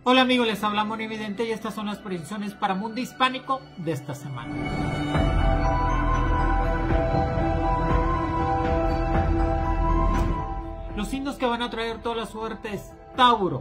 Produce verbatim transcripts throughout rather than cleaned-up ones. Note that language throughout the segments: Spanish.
Hola amigos, les habla Monividente y estas son las predicciones para Mundo Hispánico de esta semana. Los signos que van a traer toda la suerte es Tauro,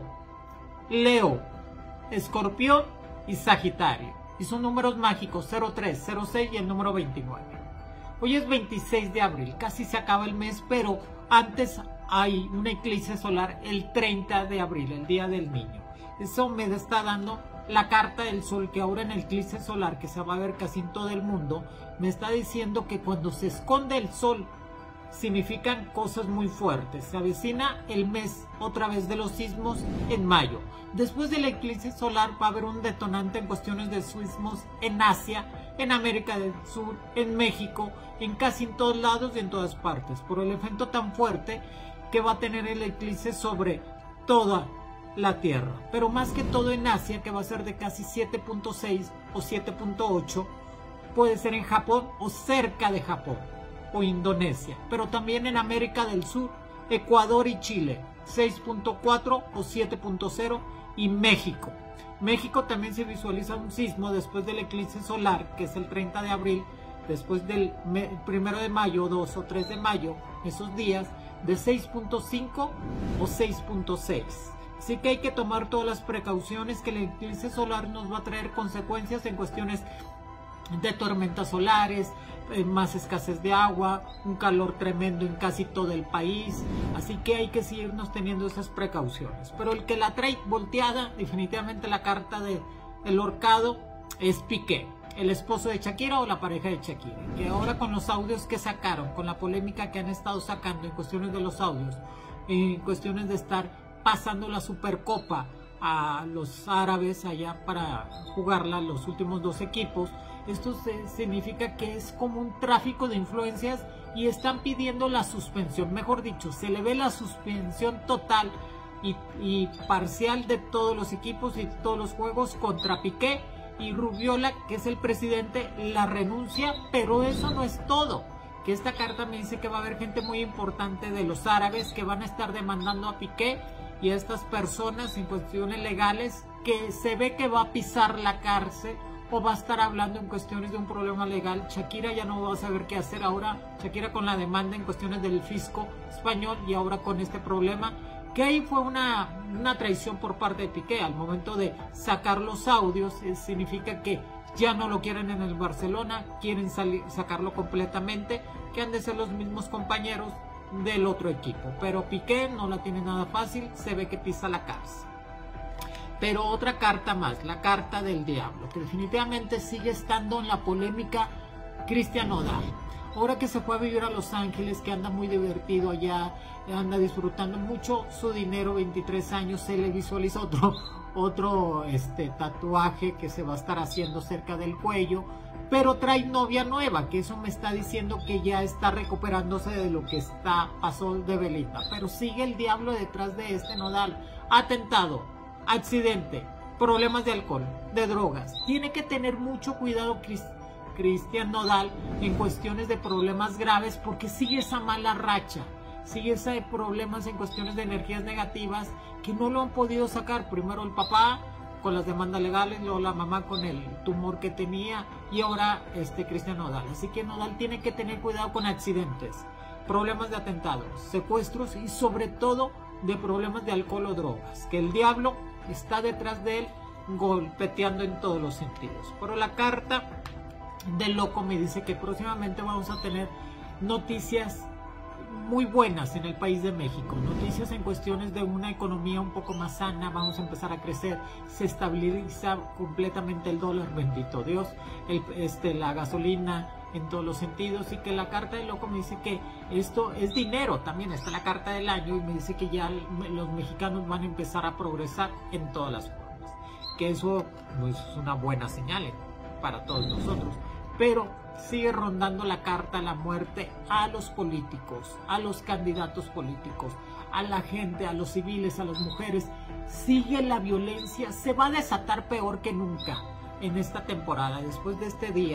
Leo, Escorpión y Sagitario. Y son números mágicos cero tres, cero seis y el número veintinueve. Hoy es veintiséis de abril, casi se acaba el mes, pero antes hay un eclipse solar el treinta de abril, el Día del Niño. Eso me está dando la carta del sol, que ahora en el eclipse solar, que se va a ver casi en todo el mundo, me está diciendo que cuando se esconde el sol, significan cosas muy fuertes. Se avecina el mes otra vez de los sismos en mayo. Después del eclipse solar va a haber un detonante en cuestiones de sismos en Asia, en América del Sur, en México, en casi en todos lados y en todas partes, por el efecto tan fuerte que va a tener el eclipse sobre toda la Tierra, pero más que todo en Asia, que va a ser de casi siete punto seis o siete punto ocho, puede ser en Japón o cerca de Japón o Indonesia, pero también en América del Sur, Ecuador y Chile, seis punto cuatro o siete punto cero, y México. México también se visualiza un sismo después del eclipse solar, que es el treinta de abril, después del primero de mayo, dos o tres de mayo, esos días, de seis punto cinco o seis punto seis. Así que hay que tomar todas las precauciones, que el eclipse solar nos va a traer consecuencias en cuestiones de tormentas solares, eh, más escasez de agua, un calor tremendo en casi todo el país. Así que hay que seguirnos teniendo esas precauciones. Pero el que la trae volteada, definitivamente la carta de el horcado, es Piqué, el esposo de Shakira o la pareja de Shakira, que ahora con los audios que sacaron, con la polémica que han estado sacando en cuestiones de los audios, en cuestiones de estar pasando la Supercopa a los árabes allá para jugarla los últimos dos equipos, esto se, significa que es como un tráfico de influencias y están pidiendo la suspensión, mejor dicho, se le ve la suspensión total y, y parcial de todos los equipos y todos los juegos contra Piqué, y Rubiola, que es el presidente, la renuncia, pero eso no es todo. Que esta carta me dice que va a haber gente muy importante de los árabes que van a estar demandando a Piqué y a estas personas en cuestiones legales, que se ve que va a pisar la cárcel o va a estar hablando en cuestiones de un problema legal. Shakira ya no va a saber qué hacer ahora, Shakira con la demanda en cuestiones del fisco español y ahora con este problema, que ahí fue una, una traición por parte de Piqué al momento de sacar los audios. Eh, significa que ya no lo quieren en el Barcelona, quieren salir, sacarlo completamente, que han de ser los mismos compañeros del otro equipo, pero Piqué no la tiene nada fácil, se ve que pisa la cárcel. Pero otra carta más, la carta del diablo, que definitivamente sigue estando en la polémica, Cristian Nodal. Ahora que se fue a vivir a Los Ángeles, que anda muy divertido allá, anda disfrutando mucho su dinero, veintitrés años, se le visualiza otro, otro este, tatuaje que se va a estar haciendo cerca del cuello, pero trae novia nueva, que eso me está diciendo que ya está recuperándose de lo que está pasó de Belinda. Pero sigue el diablo detrás de este Nodal. Atentado, accidente, problemas de alcohol, de drogas. Tiene que tener mucho cuidado Cristian Nodal en cuestiones de problemas graves, porque sigue esa mala racha, sigue ese problemas en cuestiones de energías negativas que no lo han podido sacar. Primero el papá con las demandas legales, luego la mamá con el tumor que tenía y ahora este Cristian Nodal. Así que Nodal tiene que tener cuidado con accidentes, problemas de atentados, secuestros y sobre todo de problemas de alcohol o drogas, que el diablo está detrás de él golpeteando en todos los sentidos. Pero la carta del loco me dice que próximamente vamos a tener noticias muy buenas en el país de México, noticias en cuestiones de una economía un poco más sana, vamos a empezar a crecer, se estabiliza completamente el dólar, bendito Dios, el, este, la gasolina en todos los sentidos, y que la carta del loco me dice que esto es dinero. También está la carta del año y me dice que ya los mexicanos van a empezar a progresar en todas las formas, que eso pues, es una buena señal para todos nosotros, pero sigue rondando la carta, la muerte a los políticos, a los candidatos políticos, a la gente, a los civiles, a las mujeres. Sigue la violencia, se va a desatar peor que nunca en esta temporada, después de este día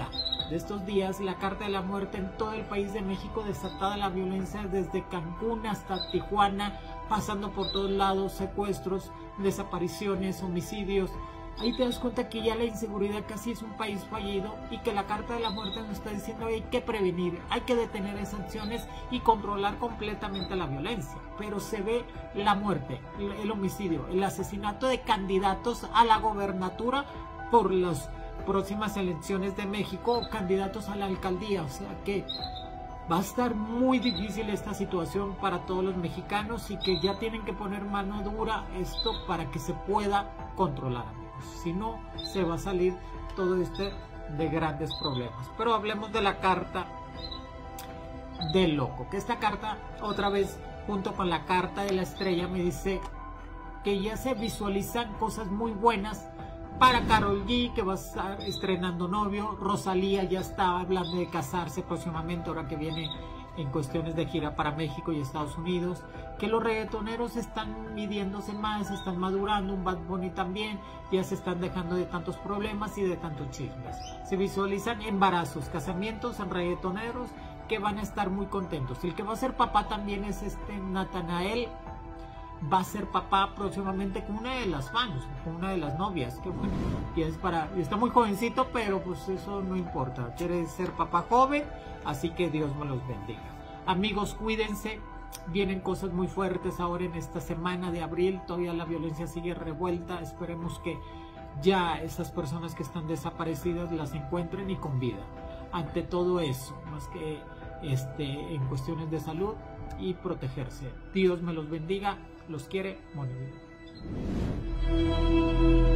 de estos días, la carta de la muerte en todo el país de México, desatada la violencia desde Cancún hasta Tijuana, pasando por todos lados, secuestros, desapariciones, homicidios. Ahí te das cuenta que ya la inseguridad casi es un país fallido y que la carta de la muerte nos está diciendo que hay que prevenir, hay que detener esas acciones y controlar completamente la violencia. Pero se ve la muerte, el homicidio, el asesinato de candidatos a la gobernatura por las próximas elecciones de México, candidatos a la alcaldía. O sea que va a estar muy difícil esta situación para todos los mexicanos y que ya tienen que poner mano dura esto para que se pueda controlar, amigos. Si no, se va a salir todo este de grandes problemas. Pero hablemos de la carta del loco, que esta carta otra vez junto con la carta de la estrella me dice que ya se visualizan cosas muy buenas para Karol G, que va a estar estrenando novio. Rosalía ya está hablando de casarse próximamente, ahora que viene en cuestiones de gira para México y Estados Unidos. Que los reggaetoneros están midiéndose más, están madurando. Un Bad Bunny también, ya se están dejando de tantos problemas y de tantos chismes. Se visualizan embarazos, casamientos en reggaetoneros que van a estar muy contentos. El que va a ser papá también es este Natanael. Va a ser papá próximamente con una de las fans, con una de las novias, que bueno, y es para, está muy jovencito, pero pues eso no importa, quiere ser papá joven, así que Dios me los bendiga. Amigos, cuídense, vienen cosas muy fuertes ahora en esta semana de abril, todavía la violencia sigue revuelta, esperemos que ya esas personas que están desaparecidas las encuentren y con vida. Ante todo eso, más que este, en cuestiones de salud y protegerse. Dios me los bendiga. Los quiere, Monedero.